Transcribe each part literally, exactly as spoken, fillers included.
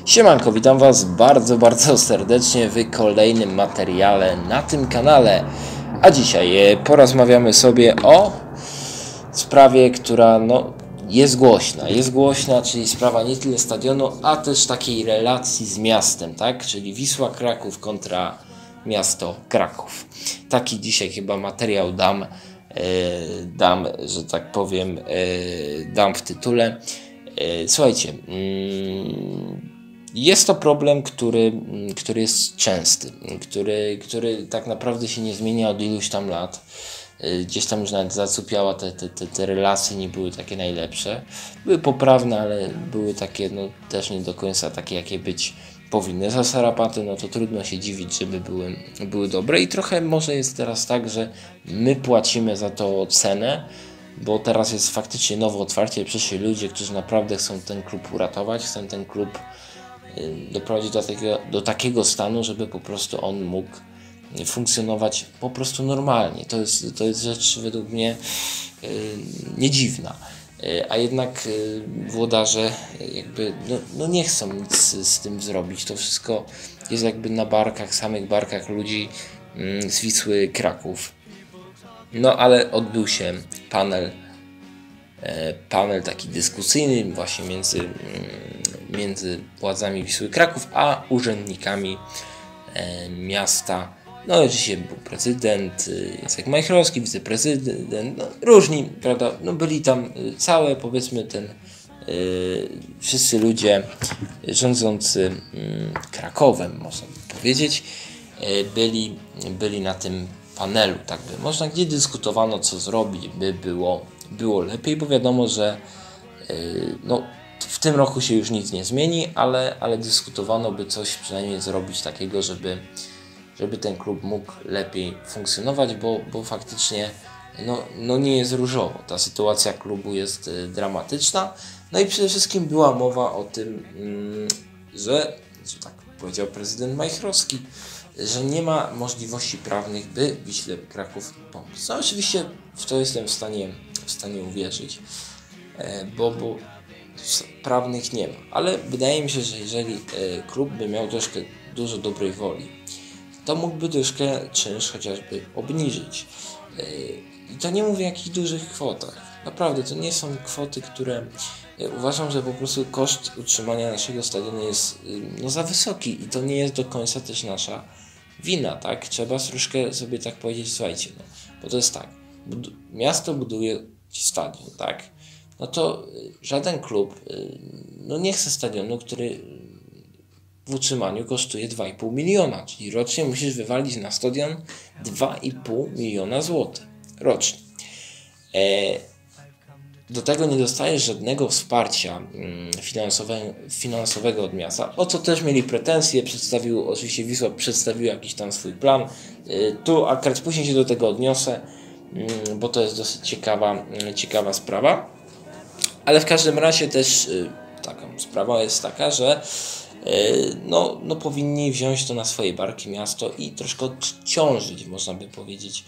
Siemanko, witam Was bardzo, bardzo serdecznie w kolejnym materiale na tym kanale. A dzisiaj e, porozmawiamy sobie o sprawie, która no, jest głośna. Jest głośna, czyli sprawa nie tyle stadionu, a też takiej relacji z miastem, tak? Czyli Wisła Kraków kontra miasto Kraków. Taki dzisiaj chyba materiał dam, e, dam, że tak powiem, e, dam w tytule. E, słuchajcie, mm, jest to problem, który, który jest częsty, który, który tak naprawdę się nie zmienia od iluś tam lat. Gdzieś tam już nawet zacupiała, te, te, te, te relacje nie były takie najlepsze. Były poprawne, ale były takie no, też nie do końca takie, jakie być powinny. Za Sarapaty, no to trudno się dziwić, żeby były, były dobre. I trochę może jest teraz tak, że my płacimy za to cenę, bo teraz jest faktycznie nowe otwarcie. Przyszli ludzie, którzy naprawdę chcą ten klub uratować, chcą ten klub doprowadzić do takiego, do takiego stanu, żeby po prostu on mógł funkcjonować po prostu normalnie. To jest, to jest rzecz według mnie yy, nie dziwna. Yy, a jednak yy, włodarze jakby no, no nie chcą nic z, z tym zrobić. To wszystko jest jakby na barkach, samych barkach ludzi yy, z Wisły Kraków. No ale odbył się panel panel taki dyskusyjny właśnie między, między władzami Wisły Kraków a urzędnikami miasta. No oczywiście był prezydent Jacek Majchrowski, wiceprezydent, no, różni, prawda, no byli tam całe, powiedzmy, ten yy, wszyscy ludzie rządzący yy, Krakowem, można powiedzieć, yy, byli, byli na tym panelu, tak by można, gdzie dyskutowano, co zrobić, by było, było lepiej, bo wiadomo, że yy, no, w tym roku się już nic nie zmieni, ale, ale dyskutowano, by coś przynajmniej zrobić takiego, żeby, żeby ten klub mógł lepiej funkcjonować, bo, bo faktycznie no, no nie jest różowo. Ta sytuacja klubu jest y, dramatyczna. No i przede wszystkim była mowa o tym, y, że, że tak powiedział prezydent Majchrowski, że nie ma możliwości prawnych, by Wiśle Kraków pomóc. No oczywiście w to jestem w stanie, w stanie uwierzyć, y, bo, bo prawnych nie ma, ale wydaje mi się, że jeżeli y, klub by miał troszkę dużo dobrej woli, to mógłby troszkę czynsz chociażby obniżyć. Yy, I to nie mówię o jakichś dużych kwotach. Naprawdę, to nie są kwoty, które... Ja uważam, że po prostu koszt utrzymania naszego stadionu jest yy, no, za wysoki i to nie jest do końca też nasza wina, tak? Trzeba troszkę sobie tak powiedzieć, słuchajcie, no, bo to jest tak, bud- miasto buduje stadion, tak? No to yy, żaden klub yy, no nie chce stadionu, który w utrzymaniu kosztuje dwa i pół miliona, czyli rocznie musisz wywalić na stadion dwa i pół miliona złotych rocznie. E, do tego nie dostajesz żadnego wsparcia mm, finansowe, finansowego od miasta, o co też mieli pretensje, przedstawił, oczywiście Wisła przedstawił jakiś tam swój plan. E, tu akurat później się do tego odniosę, mm, bo to jest dosyć ciekawa, mm, ciekawa sprawa, ale w każdym razie też y, taką sprawa jest taka, że No, no powinni wziąć to na swoje barki miasto i troszkę odciążyć, można by powiedzieć,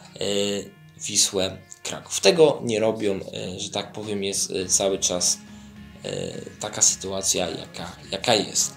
Wisłę Kraków. Tego nie robią, że tak powiem, jest cały czas taka sytuacja, jaka, jaka jest.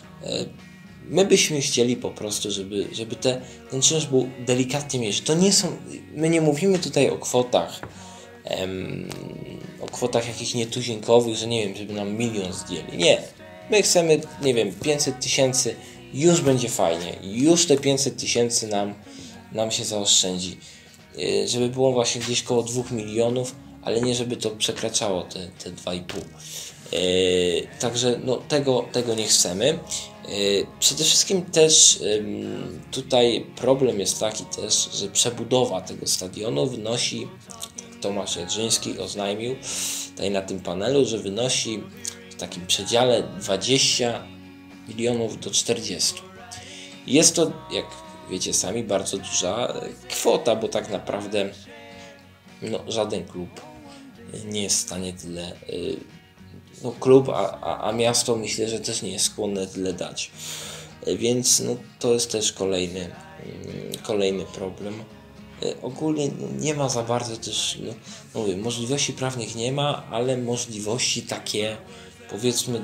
My byśmy chcieli po prostu, żeby, żeby te, ten czynsz był delikatnie mniejszy. To nie są, my nie mówimy tutaj o kwotach, em, o kwotach jakichś nietuzinkowych, że nie wiem, żeby nam milion zdjęli. Nie. My chcemy, nie wiem, pięćset tysięcy, już będzie fajnie, już te pięćset tysięcy nam, nam się zaoszczędzi, yy, żeby było właśnie gdzieś koło dwóch milionów, ale nie żeby to przekraczało te, te dwa i pół. Yy, także no, tego, tego nie chcemy. Yy, przede wszystkim też yy, tutaj problem jest taki też, że przebudowa tego stadionu wynosi, Tomasz Jadrzyński oznajmił tutaj na tym panelu, że wynosi w takim przedziale dwadzieścia milionów do czterdziestu. Jest to, jak wiecie sami, bardzo duża kwota, bo tak naprawdę no, żaden klub nie jest w stanie tyle, no klub, a, a, a miasto myślę, że też nie jest skłonne tyle dać. Więc no, to jest też kolejny, kolejny problem. Ogólnie no, nie ma za bardzo też, no, no mówię, możliwości prawnych nie ma, ale możliwości takie, powiedzmy,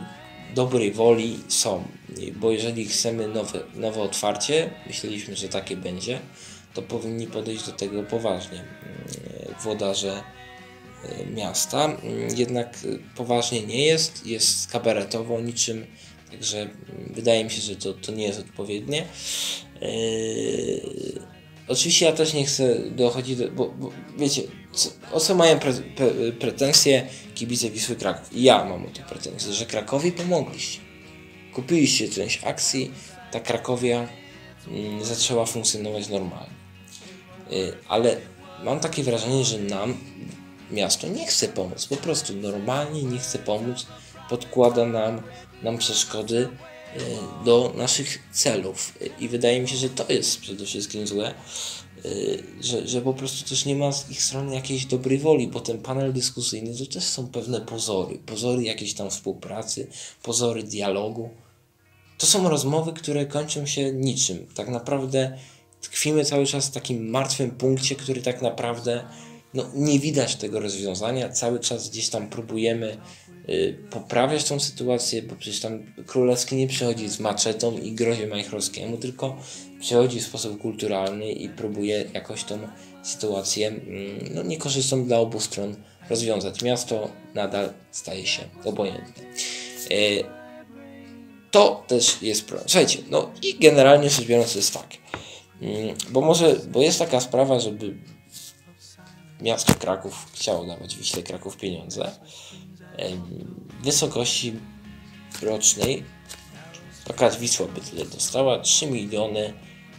dobrej woli są, bo jeżeli chcemy nowe, nowe otwarcie, myśleliśmy, że takie będzie, to powinni podejść do tego poważnie włodarze miasta. Jednak poważnie nie jest, jest kabaretowo niczym, także wydaje mi się, że to, to nie jest odpowiednie. Yy, oczywiście ja też nie chcę dochodzić do, bo, bo wiecie, co, o co mają pre, pre, pretensje kibice Wisły Kraków? Ja mam o to pretensje, że Krakowi pomogliście. Kupiliście część akcji, ta Krakowia yy, zaczęła funkcjonować normalnie. Yy, ale mam takie wrażenie, że nam miasto nie chce pomóc, po prostu normalnie nie chce pomóc, podkłada nam, nam przeszkody do naszych celów i wydaje mi się, że to jest przede wszystkim złe, że, że po prostu też nie ma z ich strony jakiejś dobrej woli, bo ten panel dyskusyjny to też są pewne pozory, pozory jakiejś tam współpracy, pozory dialogu. To są rozmowy, które kończą się niczym. Tak naprawdę tkwimy cały czas w takim martwym punkcie, który tak naprawdę no, nie widać tego rozwiązania. Cały czas gdzieś tam próbujemy y, poprawiać tą sytuację, bo przecież tam Królewski nie przychodzi z maczetą i grozi Majchrowskiemu, tylko przychodzi w sposób kulturalny i próbuje jakoś tą sytuację y, no, niekorzystną dla obu stron rozwiązać. Miasto nadal staje się obojętne. Y, to też jest problem. Słuchajcie, no i generalnie rzecz biorąc jest tak, y, bo może, bo jest taka sprawa, żeby miasto Kraków chciało dawać Wiśle Kraków pieniądze w wysokości rocznej, taka Wisła by tyle dostała, trzy miliony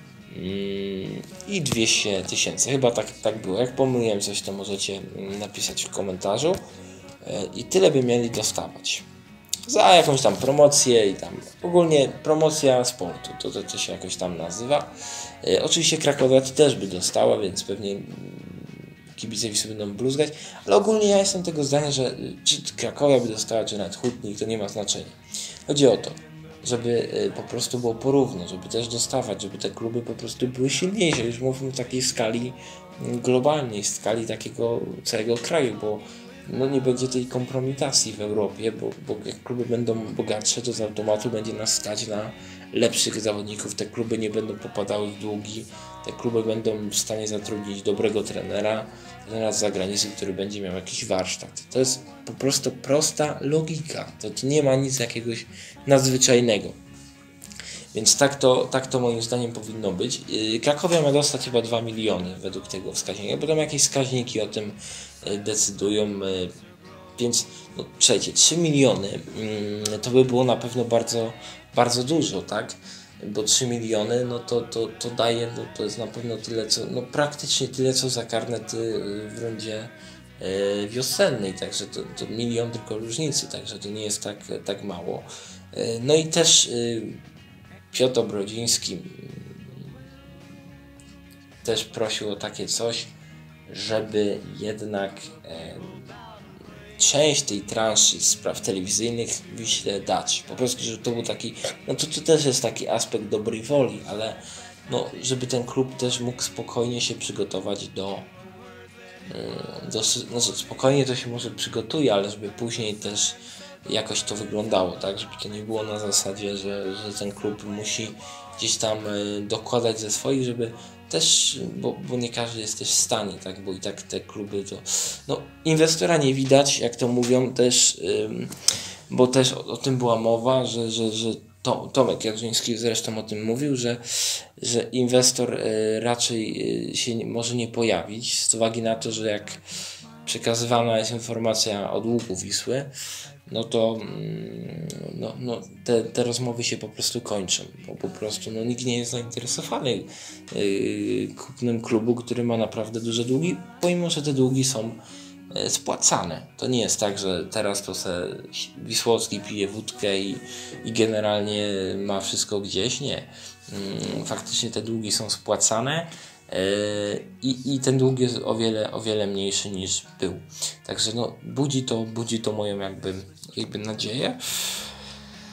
i dwieście tysięcy, chyba tak, tak było. Jak pomyliłem coś, to możecie napisać w komentarzu. I tyle by mieli dostawać za jakąś tam promocję i tam ogólnie promocja sportu, to, to, to się jakoś tam nazywa. Oczywiście Krakowia też by dostała, więc pewnie kibice Wisły będą bluzgać, ale ogólnie ja jestem tego zdania, że czy Krakowia by dostała, czy nawet Hutnik, to nie ma znaczenia. Chodzi o to, żeby po prostu było porówno, żeby też dostawać, żeby te kluby po prostu były silniejsze, już mówimy w takiej skali globalnej, skali takiego całego kraju, bo no nie będzie tej kompromitacji w Europie, bo, bo jak kluby będą bogatsze, to z automatu będzie nas stać na lepszych zawodników, te kluby nie będą popadały w długi, te kluby będą w stanie zatrudnić dobrego trenera, trenera z zagranicy, który będzie miał jakiś warsztat. To jest po prostu prosta logika, to, to nie ma nic jakiegoś nadzwyczajnego. Więc tak to, tak to moim zdaniem powinno być. Krakowia ma dostać chyba dwa miliony według tego wskaźnika, bo tam jakieś wskaźniki o tym decydują, więc no, słuchajcie, trzy miliony to by było na pewno bardzo, bardzo dużo, tak? Bo trzy miliony, no to, to, to daje, no to jest na pewno tyle, co, no praktycznie tyle, co za karnety w rundzie wiosennej, także to, to milion tylko różnicy, także to nie jest tak, tak mało. No i też Piotr Brodziński też prosił o takie coś, żeby jednak e, część tej transzy spraw telewizyjnych Wiśle dać. Po prostu, żeby to był taki, no to, to też jest taki aspekt dobrej woli, ale no, żeby ten klub też mógł spokojnie się przygotować do, e, do no, spokojnie to się może przygotuje, ale żeby później też jakoś to wyglądało, tak, żeby to nie było na zasadzie, że, że ten klub musi gdzieś tam e, dokładać ze swoich, żeby też, bo, bo nie każdy jest też w stanie, tak, bo i tak te kluby to, no inwestora nie widać, jak to mówią też, ym, bo też o, o tym była mowa, że, że, że to, Tomek Jarzyński zresztą o tym mówił, że, że inwestor y, raczej y, się nie, może nie pojawić z uwagi na to, że jak przekazywana jest informacja o długu Wisły, no to no, no, te, te rozmowy się po prostu kończą, bo po prostu no, nikt nie jest zainteresowany yy, kupnem klubu, który ma naprawdę duże długi, pomimo że te długi są yy, spłacane. To nie jest tak, że teraz to se Wisłocki pije wódkę i, i generalnie ma wszystko gdzieś, nie. Yy, faktycznie te długi są spłacane. I, i ten dług jest o wiele, o wiele mniejszy niż był. Także no, budzi to, budzi to moją jakby, jakby nadzieję.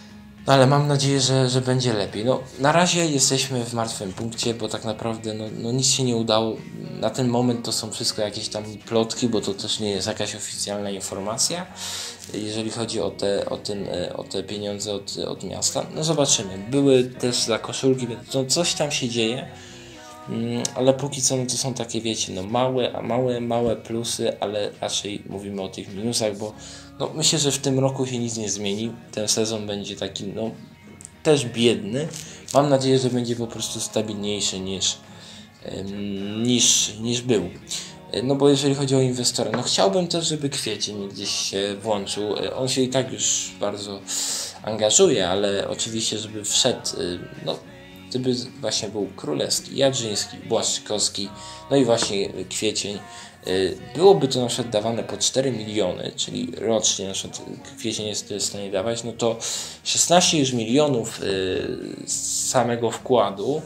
No ale mam nadzieję, że, że będzie lepiej. No, na razie jesteśmy w martwym punkcie, bo tak naprawdę no, no nic się nie udało. Na ten moment to są wszystko jakieś tam plotki, bo to też nie jest jakaś oficjalna informacja, jeżeli chodzi o te, o ten, o te pieniądze od, od miasta. No zobaczymy. Były też za koszulki, więc no, coś tam się dzieje. Ale póki co no to są takie, wiecie, no małe, małe, małe plusy, ale raczej mówimy o tych minusach, bo no myślę, że w tym roku się nic nie zmieni. Ten sezon będzie taki, no też biedny. Mam nadzieję, że będzie po prostu stabilniejszy niż, niż, niż był. No bo jeżeli chodzi o inwestora, no chciałbym też, żeby Kwiecień gdzieś się włączył. On się i tak już bardzo angażuje, ale oczywiście, żeby wszedł, no gdyby właśnie był Królewski, Jadrzyński, Błaszczykowski, no i właśnie Kwiecień, byłoby to na przykład dawane po cztery miliony, czyli rocznie na przykład Kwiecień jest w stanie dawać, no to szesnaście już milionów z samego wkładu,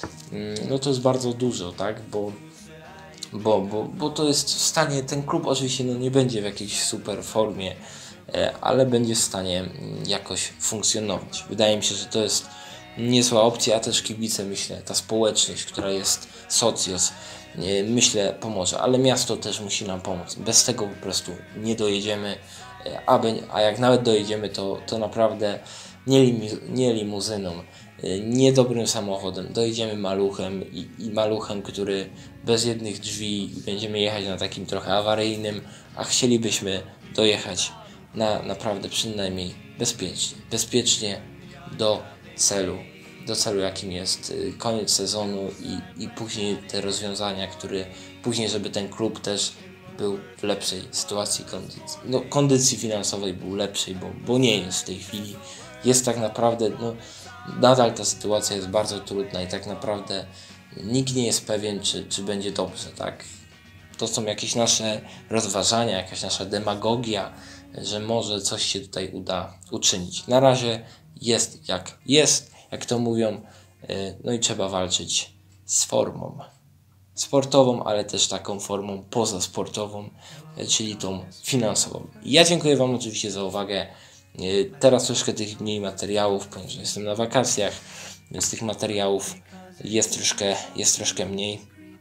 no to jest bardzo dużo, tak, bo Bo, bo, bo to jest w stanie, ten klub oczywiście no nie będzie w jakiejś super formie, ale będzie w stanie jakoś funkcjonować. Wydaje mi się, że to jest niezła opcja, a też kibice, myślę, ta społeczność, która jest socjos, myślę, pomoże, ale miasto też musi nam pomóc. Bez tego po prostu nie dojedziemy, a, a jak nawet dojedziemy, to, to naprawdę nie, lim, nie limuzyną, nie dobrym samochodem, dojedziemy maluchem i, i maluchem, który bez jednych drzwi, będziemy jechać na takim trochę awaryjnym, a chcielibyśmy dojechać na naprawdę przynajmniej bezpiecznie, bezpiecznie do celu, do celu jakim jest koniec sezonu i, i później te rozwiązania, które później, żeby ten klub też był w lepszej sytuacji kondycji, no, kondycji finansowej był lepszej, bo, bo nie jest w tej chwili, jest tak naprawdę, no nadal ta sytuacja jest bardzo trudna i tak naprawdę nikt nie jest pewien, czy, czy będzie dobrze, tak? To są jakieś nasze rozważania, jakaś nasza demagogia, że może coś się tutaj uda uczynić. Na razie jest jak jest, jak to mówią, no i trzeba walczyć z formą sportową, ale też taką formą pozasportową, czyli tą finansową. Ja dziękuję Wam oczywiście za uwagę. Teraz troszkę tych mniej materiałów, ponieważ jestem na wakacjach, więc tych materiałów jest troszkę, jest troszkę mniej,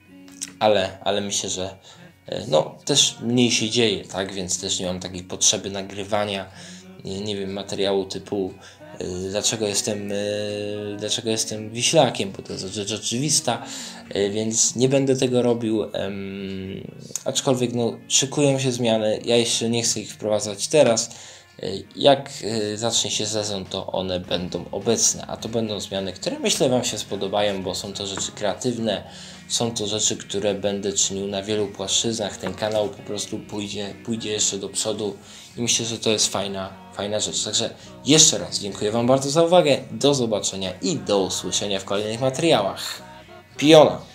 ale, ale myślę, że no też mniej się dzieje, tak, więc też nie mam takiej potrzeby nagrywania, nie, nie wiem, materiału typu y, dlaczego jestem y, dlaczego jestem Wiślakiem, bo to jest rzecz oczywista, y, więc nie będę tego robił, ym, aczkolwiek no szykują się zmiany, ja jeszcze nie chcę ich wprowadzać teraz. Jak zacznie się sezon, to one będą obecne, a to będą zmiany, które myślę Wam się spodobają, bo są to rzeczy kreatywne, są to rzeczy, które będę czynił na wielu płaszczyznach. Ten kanał po prostu pójdzie, pójdzie jeszcze do przodu i myślę, że to jest fajna, fajna rzecz. Także jeszcze raz dziękuję Wam bardzo za uwagę, do zobaczenia i do usłyszenia w kolejnych materiałach. Piona!